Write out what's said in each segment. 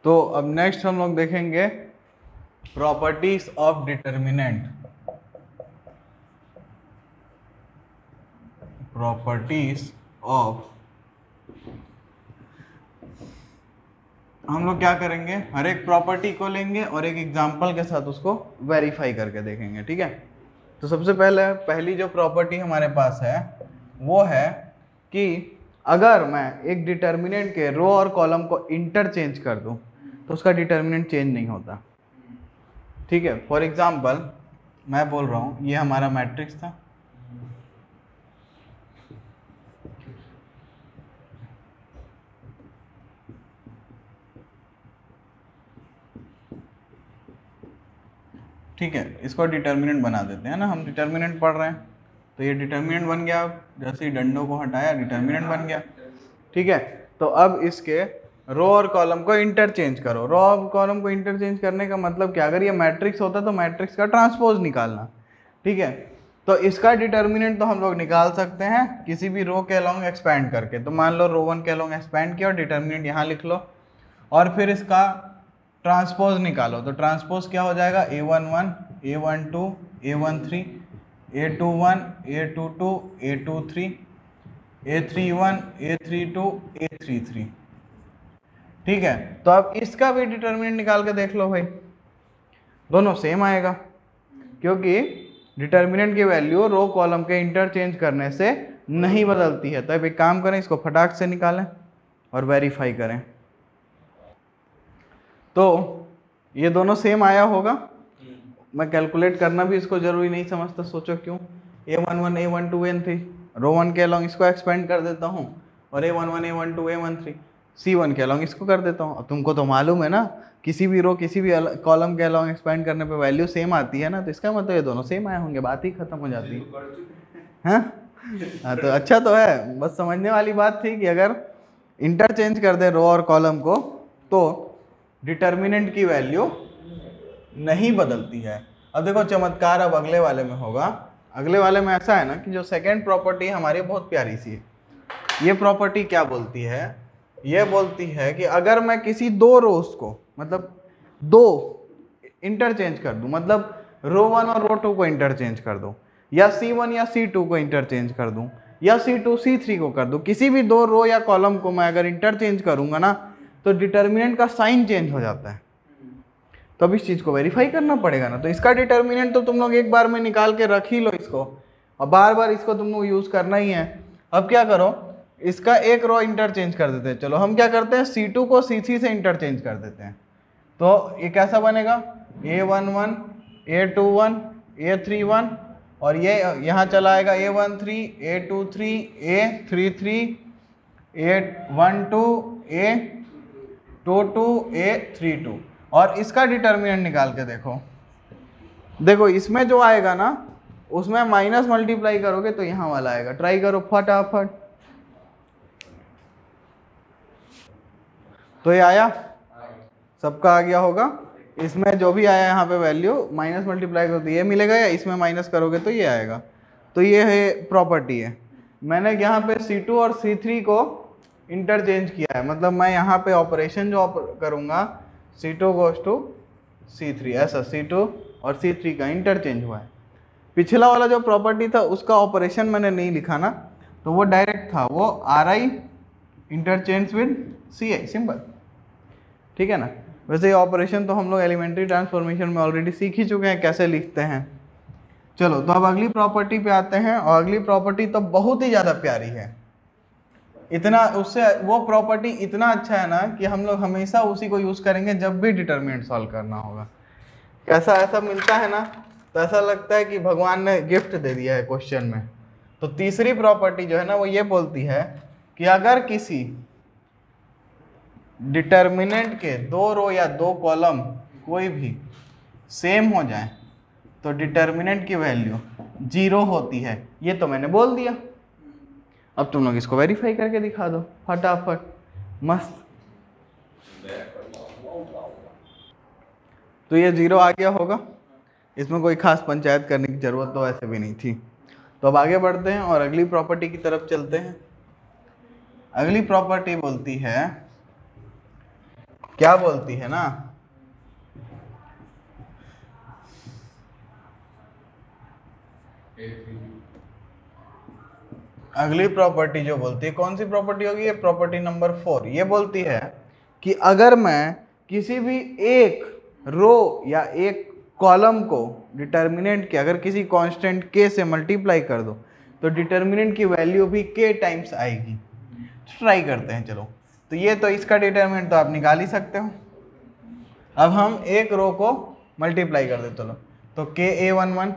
तो अब नेक्स्ट हम लोग देखेंगे properties of determinant. Properties of, हम लोग क्या करेंगे, हर एक प्रॉपर्टी को लेंगे और एक एग्जांपल के साथ उसको वेरीफाई करके देखेंगे, ठीक है। तो सबसे पहली जो प्रॉपर्टी हमारे पास है वो है कि अगर मैं एक डिटर्मिनेंट के रो और कॉलम को इंटरचेंज कर दूं तो उसका डिटर्मिनेंट चेंज नहीं होता, ठीक है। फॉर एग्जांपल मैं बोल रहा हूं ये हमारा मैट्रिक्स था, ठीक है। इसको डिटर्मिनेंट बना देते हैं ना, हम डिटर्मिनेंट पढ़ रहे हैं, तो ये डिटर्मिनेंट बन गया। जैसे ही डंडों को हटाया डिटर्मिनेंट बन गया, ठीक है। तो अब इसके रो और कॉलम को इंटरचेंज करो। रो और कॉलम को इंटरचेंज करने का मतलब क्या, अगर ये मैट्रिक्स होता तो मैट्रिक्स का ट्रांसपोज निकालना, ठीक है। तो इसका डिटर्मिनेंट तो हम लोग निकाल सकते हैं किसी भी रो के अलोंग एक्सपैंड करके। तो मान लो रो 1 के अलोंग एक्सपैंड किया और डिटर्मिनेंट यहाँ लिख लो, और फिर इसका ट्रांसपोज निकालो। तो ट्रांसपोज क्या हो जाएगा, A11 A12 A13 A21 A22 A23 A31 A32 A33, ठीक है। तो अब इसका भी डिटर्मिनेंट निकाल के देख लो भाई, दोनों सेम आएगा क्योंकि डिटर्मिनेंट की वैल्यू रो कॉलम के इंटरचेंज करने से नहीं बदलती है। तो अब एक काम करें, इसको फटाक से निकालें और वेरीफाई करें। तो ये दोनों सेम आया होगा, मैं कैलकुलेट करना भी इसको जरूरी नहीं समझता, सोचो क्यों। A11 A12 A13 रो 1 के अलोंग इसको एक्सपेंड कर देता हूँ, और A11 A12 A13 C1 के अलोंग इसको कर देता हूँ। अब तुमको तो मालूम है ना, किसी भी रो किसी भी कॉलम के अलोंग एक्सपेंड करने पे वैल्यू सेम आती है ना, तो इसका मतलब ये दोनों सेम आए होंगे, बात ही खत्म हो जाती है। हाँ तो अच्छा तो है, बस समझने वाली बात थी कि अगर इंटरचेंज कर दे रो और कॉलम को तो डिटर्मिनेंट की वैल्यू नहीं बदलती है। अब देखो चमत्कार अब अगले वाले में होगा। अगले वाले में ऐसा है ना कि जो सेकंड प्रॉपर्टी हमारी बहुत प्यारी सी है। ये प्रॉपर्टी क्या बोलती है, ये बोलती है कि अगर मैं किसी दो रोज को, मतलब दो इंटरचेंज कर दूं, मतलब रो 1 और रो 2 को इंटरचेंज कर दूं, या C1 या C2 को इंटरचेंज कर दूं, या C2 C3 को कर दूं, किसी भी दो रो या कॉलम को मैं अगर इंटरचेंज करूंगा ना तो डिटर्मिनेंट का साइन चेंज हो जाता है। तो अब इस चीज को वेरीफाई करना पड़ेगा ना। तो इसका डिटर्मिनेंट तो तुम लोग एक बार में निकाल के रख ही लो इसको, और बार बार इसको तुम लोग यूज करना ही है। अब क्या करो, इसका एक रो इंटरचेंज कर देते हैं। चलो हम क्या करते हैं, C2 को C3 से इंटरचेंज कर देते हैं। तो ये कैसा बनेगा, A11 A21 A31, और ये यहाँ चला आएगा A13 A23 A33 A12 A22 A32, और इसका डिटर्मिनेंट निकाल के देखो। देखो इसमें जो आएगा ना उसमें माइनस मल्टीप्लाई करोगे तो यहाँ वाला आएगा। ट्राई करो फटाफट। तो ये आया, सबका आ गया होगा। इसमें जो भी आया यहाँ पे वैल्यू माइनस मल्टीप्लाई करो तो ये मिलेगा, या इसमें माइनस करोगे तो ये आएगा। तो ये है प्रॉपर्टी है। मैंने यहाँ पे C2 और C3 को इंटरचेंज किया है, मतलब मैं यहाँ पे ऑपरेशन जो करूँगा C2 गोज टू C3, ऐसा C2 और C3 का इंटरचेंज हुआ है। पिछला वाला जो प्रॉपर्टी था उसका ऑपरेशन मैंने नहीं लिखा ना, तो वो डायरेक्ट था, वो RI interchange with CI, simple, ठीक है ना। वैसे ये ऑपरेशन तो हम लोग एलिमेंट्री ट्रांसफॉर्मेशन में ऑलरेडी सीख ही चुके हैं कैसे लिखते हैं। चलो तो अब अगली प्रॉपर्टी पे आते हैं, और अगली प्रॉपर्टी तो बहुत ही ज़्यादा प्यारी है। इतना उससे वो प्रॉपर्टी इतना अच्छा है ना कि हम लोग हमेशा उसी को यूज़ करेंगे जब भी डिटर्मिनेंट सॉल्व करना होगा। कैसा ऐसा मिलता है ना, तो ऐसा लगता है कि भगवान ने गिफ्ट दे दिया है क्वेश्चन में। तो तीसरी प्रॉपर्टी जो है ना वो ये बोलती है कि अगर किसी डिटर्मिनेंट के दो रो या दो कॉलम कोई भी सेम हो जाए तो डिटर्मिनेंट की वैल्यू 0 होती है। ये तो मैंने बोल दिया, अब तुम लोग इसको वेरीफाई करके दिखा दो फटाफट, मस्त। तो ये 0 आ गया होगा, इसमें कोई खास पंचायत करने की जरूरत तो वैसे भी नहीं थी। तो अब आगे बढ़ते हैं और अगली प्रॉपर्टी की तरफ चलते हैं। अगली प्रॉपर्टी बोलती है क्या बोलती है ना, अगली प्रॉपर्टी जो बोलती है, कौन सी प्रॉपर्टी होगी, ये प्रॉपर्टी नंबर 4, ये बोलती है कि अगर मैं किसी भी एक रो या एक कॉलम को डिटर्मिनेंट के अगर किसी कांस्टेंट k से मल्टीप्लाई कर दो तो डिटर्मिनेंट की वैल्यू भी k टाइम्स आएगी। ट्राई करते हैं चलो। तो ये तो इसका डिटर्मिनेंट तो आप निकाल ही सकते हो। अब हम एक रो को मल्टीप्लाई कर देते चलो, तो KA11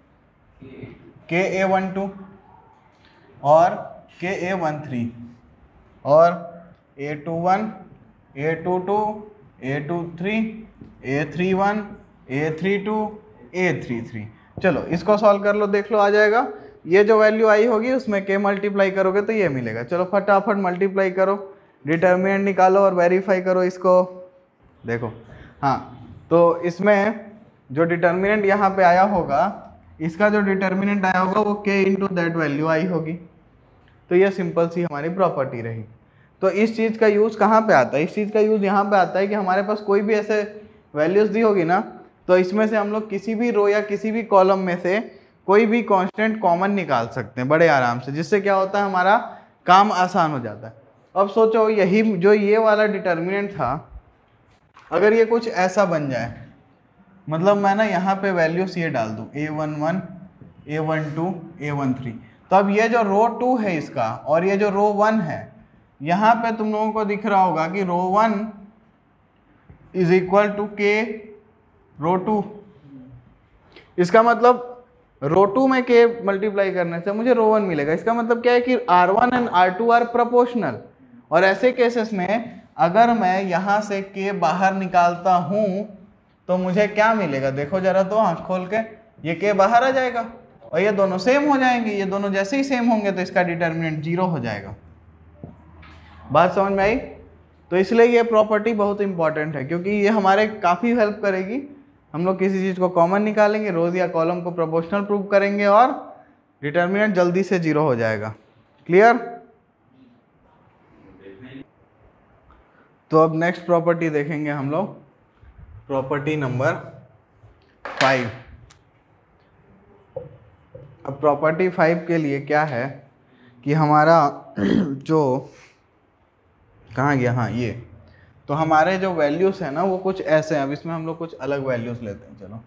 KA12 और KA13 और A21 A22 A23 A31 A32 A33। चलो इसको सॉल्व कर लो, देख लो आ जाएगा। ये जो वैल्यू आई होगी उसमें k मल्टीप्लाई करोगे तो ये मिलेगा। चलो फटाफट मल्टीप्लाई करो, डिटर्मिनेंट निकालो और वेरीफाई करो इसको। देखो हाँ, तो इसमें जो डिटर्मिनेंट यहाँ पे आया होगा, इसका जो डिटर्मिनेंट आया होगा वो k इंटू दैट वैल्यू आई होगी। तो ये सिंपल सी हमारी प्रॉपर्टी रही। तो इस चीज़ का यूज़ कहाँ पे आता है, इस चीज़ का यूज़ यहाँ पे आता है कि हमारे पास कोई भी ऐसे वैल्यूज़ दी होगी ना, तो इसमें से हम लोग किसी भी रो या किसी भी कॉलम में से कोई भी कांस्टेंट कॉमन निकाल सकते हैं बड़े आराम से, जिससे क्या होता है हमारा काम आसान हो जाता है। अब सोचो यही जो ये वाला डिटर्मिनेंट था, अगर ये कुछ ऐसा बन जाए, मतलब मैं ना यहाँ पे वैल्यूज ये डाल दूँ A11 A12 A13, तो अब ये जो रो 2 है इसका और ये जो रो 1 है, यहाँ पे तुम लोगों को दिख रहा होगा कि row 1 is equal to k row 2। इसका मतलब रो 2 में k मल्टीप्लाई करने से मुझे रो 1 मिलेगा। इसका मतलब क्या है कि R1 and R2 are proportional. और ऐसे केसेस में अगर मैं यहाँ से k बाहर निकालता हूँ तो मुझे क्या मिलेगा, देखो जरा तो आँख खोल के, ये k बाहर आ जाएगा और ये दोनों सेम हो जाएंगे। ये दोनों जैसे ही सेम होंगे तो इसका डिटर्मिनेंट 0 हो जाएगा। बात समझ में आई? तो इसलिए ये प्रॉपर्टी बहुत इंपॉर्टेंट है, क्योंकि ये हमारे काफ़ी हेल्प करेगी। हम लोग किसी चीज़ को कॉमन निकालेंगे, रोज या कॉलम को प्रोपोर्शनल प्रूव करेंगे और डिटर्मिनेंट जल्दी से 0 हो जाएगा। क्लियर? तो अब नेक्स्ट प्रॉपर्टी देखेंगे हम लोग, प्रॉपर्टी नंबर 5। अब प्रॉपर्टी 5 के लिए क्या है कि हमारा जो कहाँ गया, हाँ ये, तो हमारे जो वैल्यूज है ना वो कुछ ऐसे हैं। अब इसमें हम लोग कुछ अलग वैल्यूज लेते हैं। चलो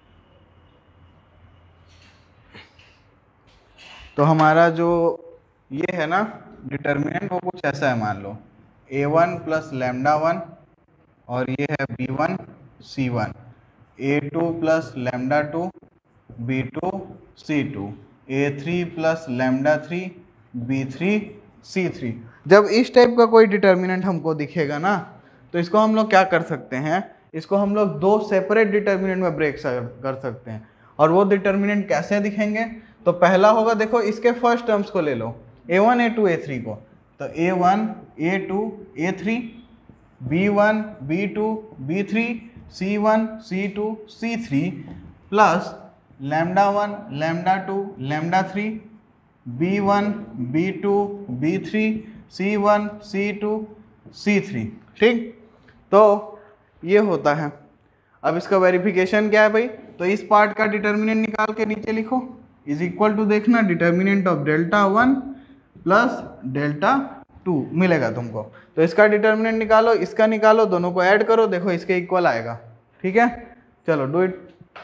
तो हमारा जो ये है ना डिटर्मिनेंट, वो कुछ ऐसा है, मान लो A1 प्लस लैम्डा 1 और ये है B1 C1, A2 plus lambda 2 B2 C2, A3 plus lambda 3 B3 C3। जब इस टाइप का कोई डिटर्मिनेंट हमको दिखेगा ना, तो इसको हम लोग क्या कर सकते हैं, इसको हम लोग दो सेपरेट डिटर्मिनेंट में ब्रेक कर सकते हैं। और वो डिटर्मिनेंट कैसे दिखेंगे, तो पहला होगा, देखो इसके फर्स्ट टर्म्स को ले लो, A1 A2 A3 को, तो A1 A2 A3 B1 B2 B3 C1 C2 C3 plus lambda 1 lambda 2 lambda 3 B1 B2 B3 C1 C2 C3। ठीक, तो ये होता है। अब इसका वेरिफिकेशन क्या है भाई, तो इस पार्ट का डिटर्मिनेंट निकाल के नीचे लिखो, इज इक्वल टू देखना determinant of delta 1 plus delta 2 मिलेगा तुमको। तो इसका डिटर्मिनेंट निकालो, इसका निकालो, दोनों को ऐड करो, देखो इसके इक्वल आएगा। ठीक है, चलो डू इट।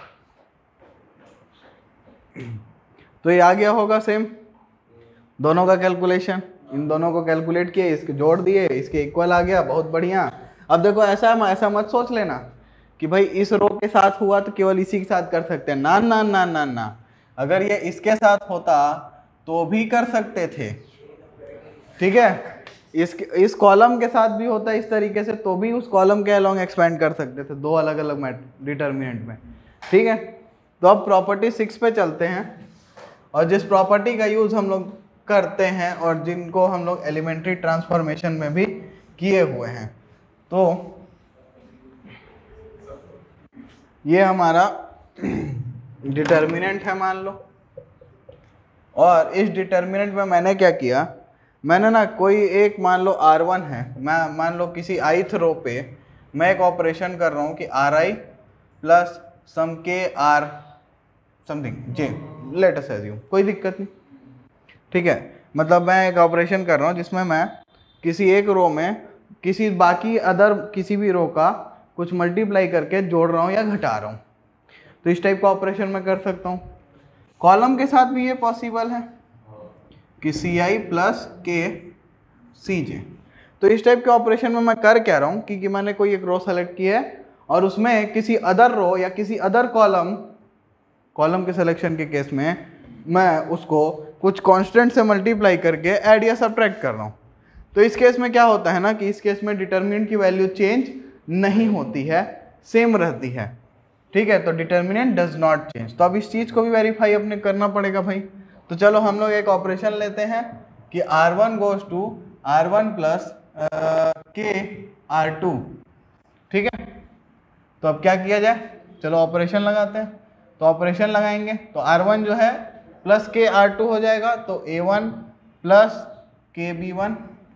तो ये आ गया होगा सेम, दोनों का कैलकुलेशन, इन दोनों को कैलकुलेट किए, इसके जोड़ दिए, इसके इक्वल आ गया, बहुत बढ़िया। अब देखो ऐसा मत सोच लेना कि भाई इस रो के साथ हुआ तो केवल इसी के साथ कर सकते हैं, ना ना ना ना ना, अगर ये इसके साथ होता तो भी कर सकते थे। ठीक है, इस कॉलम के साथ भी होता है इस तरीके से, तो भी उस कॉलम के अलोंग एक्सपेंड कर सकते थे, दो अलग अलग डिटर्मिनेंट में। ठीक है, तो अब प्रॉपर्टी 6 पे चलते हैं, और जिस प्रॉपर्टी का यूज हम लोग करते हैं और जिनको हम लोग एलिमेंट्री ट्रांसफॉर्मेशन में भी किए हुए हैं, तो ये हमारा डिटर्मिनेंट है मान लो। और इस डिटर्मिनेंट में मैंने क्या किया, मैंने ना कोई एक मान लो R1 है, मैं मान लो किसी ith रो पे मैं एक ऑपरेशन कर रहा हूँ कि आर आई प्लस सम के R something J, let us assume, कोई दिक्कत नहीं, ठीक है। मतलब मैं एक ऑपरेशन कर रहा हूँ जिसमें मैं किसी एक रो में किसी बाकी अदर किसी भी रो का कुछ मल्टीप्लाई करके जोड़ रहा हूँ या घटा रहा हूँ, तो इस टाइप का ऑपरेशन मैं कर सकता हूँ। कॉलम के साथ भी ये पॉसिबल है कि सी आई प्लस के सी जे। तो इस टाइप के ऑपरेशन में मैं कर क्या रहा हूँ कि मैंने कोई एक रो सेलेक्ट की है और उसमें किसी अदर रो या किसी अदर कॉलम के सिलेक्शन के केस में मैं उसको कुछ कांस्टेंट से मल्टीप्लाई करके ऐड या सब्ट्रैक्ट कर रहा हूँ। तो इस केस में क्या होता है ना कि इस केस में डिटर्मिनेंट की वैल्यू चेंज नहीं होती है, सेम रहती है, ठीक है। तो डिटर्मिनेंट डज नॉट चेंज। तो अब इस चीज़ को भी वेरीफाई अपने करना पड़ेगा भाई। तो चलो हम लोग एक ऑपरेशन लेते हैं कि R1 goes to R1 plus के R2, ठीक है। तो अब क्या किया जाए, चलो ऑपरेशन लगाते हैं। तो ऑपरेशन लगाएंगे तो R1 जो है प्लस के R2 हो जाएगा, तो A1 प्लस के B1,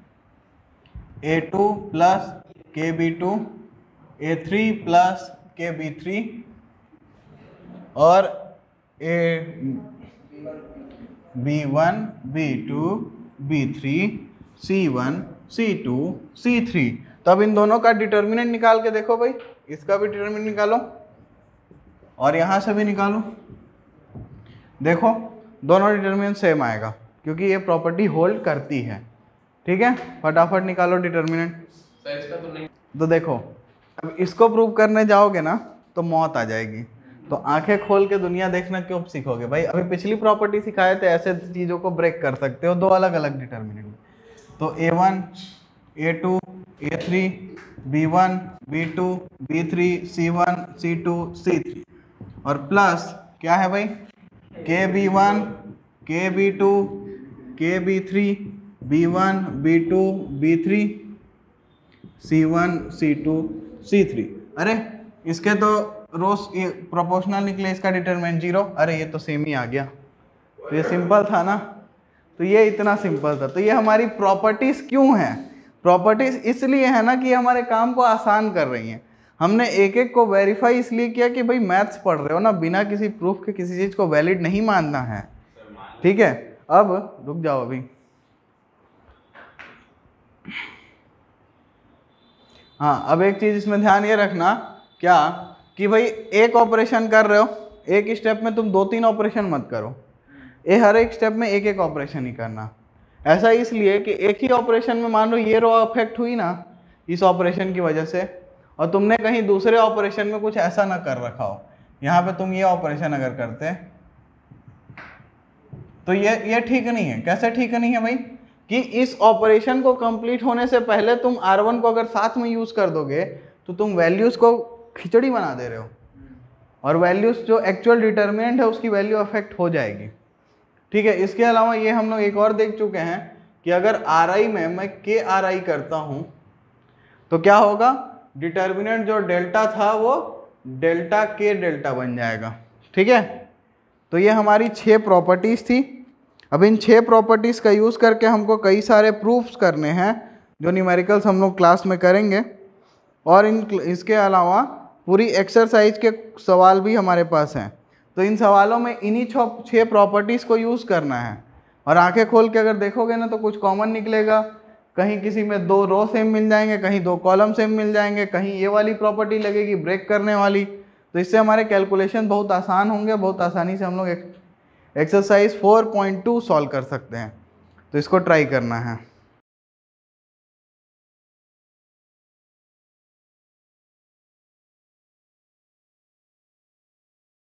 A2 प्लस के B2, A3 प्लस के B3 और B1, B2, B3, C1, C2, C3। तो अब इन दोनों का डिटर्मिनेंट निकाल के देखो भाई, इसका भी डिटर्मिनेंट निकालो और यहाँ से भी निकालो। देखो दोनों डिटर्मिनेंट सेम आएगा क्योंकि ये प्रॉपर्टी होल्ड करती है, ठीक है। फटाफट निकालो डिटर्मिनेंट। तो देखो अब इसको प्रूव करने जाओगे ना तो मौत आ जाएगी। तो आंखें खोल के दुनिया देखना क्यों सीखोगे भाई। अभी पिछली प्रॉपर्टी सिखाए थे, ऐसे चीज़ों को ब्रेक कर सकते हो दो अलग अलग डिटर्मिनेंट। तो A1, A2, A3, B1, B2, B3, C1, C2, C3 और प्लस क्या है भाई के B1, के B2, के B3, B1, B2, B3, C1, C2, C3। अरे इसके तो रोज प्रोपोर्शनल निकले, इसका डिटरमिनेंट 0। अरे ये तो सेम ही आ गया। तो ये सिंपल था ना, तो ये इतना सिंपल था। तो ये हमारी प्रॉपर्टीज क्यों हैं, प्रॉपर्टीज इसलिए है ना कि हमारे काम को आसान कर रही हैं। हमने एक एक को वेरीफाई इसलिए किया कि भाई मैथ्स पढ़ रहे हो ना, बिना किसी प्रूफ के किसी चीज़ को वैलिड नहीं मानना है, ठीक है। अब रुक जाओ अभी, हाँ अब एक चीज़ इसमें ध्यान ये रखना क्या कि भाई एक ऑपरेशन कर रहे हो, एक स्टेप में तुम 2-3 ऑपरेशन मत करो, ये हर एक स्टेप में एक एक ऑपरेशन ही करना। ऐसा इसलिए कि एक ही ऑपरेशन में मान लो ये रो अफेक्ट हुई ना इस ऑपरेशन की वजह से, और तुमने कहीं दूसरे ऑपरेशन में कुछ ऐसा ना कर रखा हो, यहाँ पे तुम ये ऑपरेशन अगर करते तो ये ठीक नहीं है। कैसे ठीक नहीं है भाई कि इस ऑपरेशन को कंप्लीट होने से पहले तुम R1 को अगर साथ में यूज कर दोगे तो तुम वैल्यूज को खिचड़ी बना दे रहे हो, और वैल्यूज जो एक्चुअल डिटर्मिनेंट है उसकी वैल्यू अफेक्ट हो जाएगी, ठीक है। इसके अलावा ये हम लोग एक और देख चुके हैं कि अगर RI में मैं के RI करता हूं तो क्या होगा, डिटर्मिनेंट जो डेल्टा था वो डेल्टा के डेल्टा बन जाएगा, ठीक है। तो ये हमारी 6 प्रॉपर्टीज थी। अब इन 6 प्रॉपर्टीज का यूज करके हमको कई सारे प्रूफ्स करने हैं जो न्यूमेरिकल्स हम लोग क्लास में करेंगे, और इसके अलावा पूरी एक्सरसाइज के सवाल भी हमारे पास हैं। तो इन सवालों में इन्हीं 6 प्रॉपर्टीज़ को यूज़ करना है, और आंखें खोल के अगर देखोगे ना तो कुछ कॉमन निकलेगा। कहीं किसी में 2 रो सेम मिल जाएंगे, कहीं 2 कॉलम सेम मिल जाएंगे, कहीं ये वाली प्रॉपर्टी लगेगी ब्रेक करने वाली। तो इससे हमारे कैलकुलेशन बहुत आसान होंगे, बहुत आसानी से हम लोग एक्सरसाइज 4.2 सॉल्व कर सकते हैं। तो इसको ट्राई करना है।